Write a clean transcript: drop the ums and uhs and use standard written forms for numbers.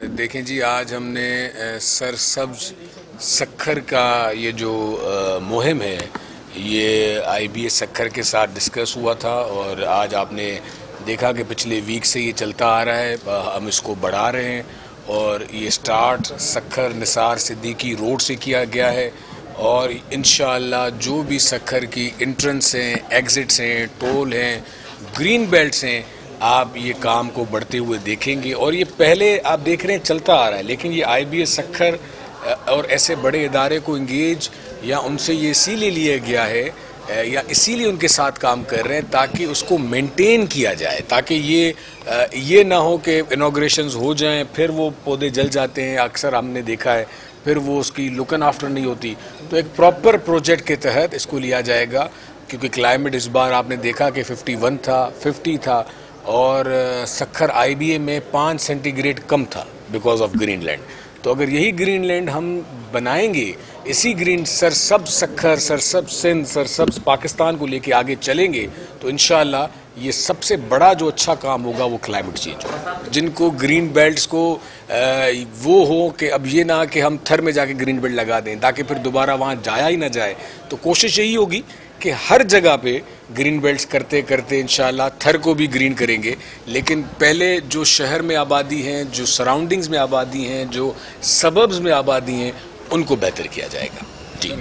देखें जी, आज हमने सरसब्ज सक्खर का ये जो मुहिम है, ये आईबीए सक्खर के साथ डिस्कस हुआ था और आज आपने देखा कि पिछले वीक से ये चलता आ रहा है। हम इसको बढ़ा रहे हैं और ये स्टार्ट सक्खर निसार सिद्दीकी रोड से किया गया है और इंशाअल्लाह जो भी सक्खर की एंट्रेंस हैं, एग्ज़िट्स हैं, टोल हैं, ग्रीन बेल्ट्स हैं, आप ये काम को बढ़ते हुए देखेंगे। और ये पहले आप देख रहे हैं चलता आ रहा है, लेकिन ये आईबीए सक्खर और ऐसे बड़े इदारे को इंगेज या उनसे ये इसीलिए लिया गया है या इसीलिए उनके साथ काम कर रहे हैं ताकि उसको मेंटेन किया जाए, ताकि ये ना हो कि इनॉग्रेशंस हो जाएं फिर वो पौधे जल जाते हैं, अक्सर हमने देखा है, फिर वो उसकी लुकन आफ्टर नहीं होती। तो एक प्रॉपर प्रोजेक्ट के तहत इसको लिया जाएगा, क्योंकि क्लाइमेट इस बार आपने देखा कि 51 था, 50 था और सक्खर आईबीए में 5 सेंटीग्रेड कम था बिकॉज ऑफ ग्रीनलैंड। तो अगर यही ग्रीनलैंड हम बनाएंगे, इसी ग्रीन सरसब्ज सक्खर, सरसब्ज सिंध, सरसब्ज पाकिस्तान को लेके आगे चलेंगे, तो इंशाअल्लाह ये सबसे बड़ा जो अच्छा काम होगा वो क्लाइमेट चेंज होगा। जिनको ग्रीन बेल्ट्स को वो हो कि अब ये ना कि हम थर में जाके ग्रीन बेल्ट लगा दें ताकि फिर दोबारा वहाँ जाया ही ना जाए, तो कोशिश यही होगी कि हर जगह पे ग्रीन बेल्ट्स करते करते इंशाल्लाह थर को भी ग्रीन करेंगे। लेकिन पहले जो शहर में आबादी हैं, जो सराउंडिंग्स में आबादी हैं, जो सबब्स में आबादी हैं, उनको बेहतर किया जाएगा। जी